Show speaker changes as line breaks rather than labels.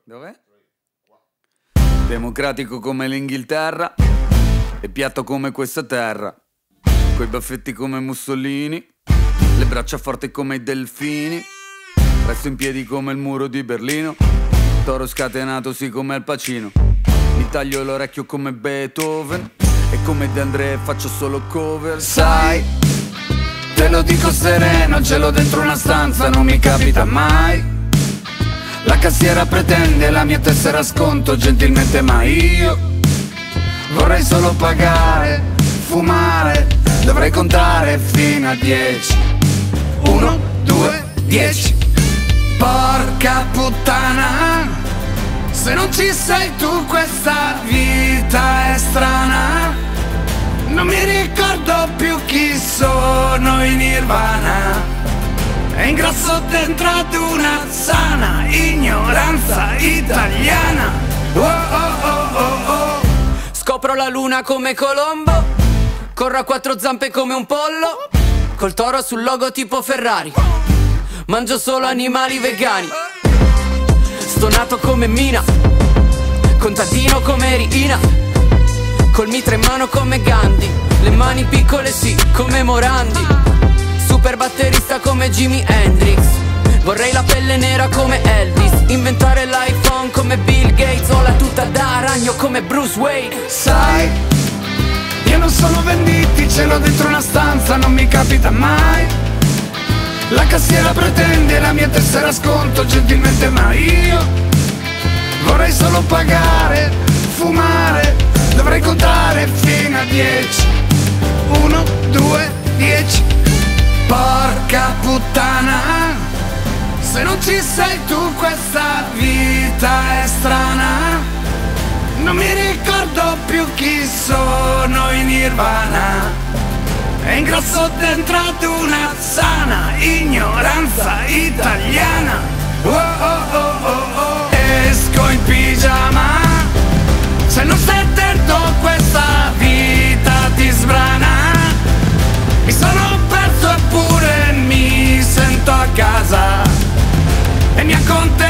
Dov'è? Democratico come l'Inghilterra e piatto come questa terra, coi baffetti come Mussolini, le braccia forti come i delfini, resto in piedi come il muro di Berlino, toro scatenato sì come Al Pacino, mi taglio l'orecchio come Beethoven e come De André faccio solo cover. Sai, te lo dico sereno, ce l'ho dentro una stanza, non mi capita mai. La cassiera pretende la mia tessera sconto gentilmente, ma io vorrei solo pagare, fumare, dovrei contare fino a 10. 1, 2, 10. Porca puttana, se non ci sei tu questa vita è strana. Non mi ricordo più chi sono in Nirvana. È ingrasso dentro ad una sana ignoranza italiana. Oh oh oh oh oh.
Scopro la luna come Colombo, corro a quattro zampe come un pollo, col toro sul logo tipo Ferrari, mangio solo animali vegani. Stonato come Mina, contadino come Riina, col mitra in mano come Gandhi, le mani piccole sì come Morandi, super batterista come Jimi Hendrix. Vorrei la pelle nera come Elvis, inventare l'iPhone come Bill Gates, o la tuta da ragno come Bruce Wayne.
Sai, io non sono venditi, ce l'ho dentro una stanza, non mi capita mai. La cassiera pretende la mia tessera sconto gentilmente, ma io vorrei solo pagare, fumare, dovrei contare fino a 10. 1, 2, 10. Porca puttana, se non ci sei tu questa vita è strana. Non mi ricordo più chi sono in Nirvana. È ingrasso dentro ad una sana ignoranza italiana. Oh oh oh oh oh. Esco in pigiama, se non stai attento questa vita ti sbrana. Mi sono perso eppure mi sento a casa e mi accontento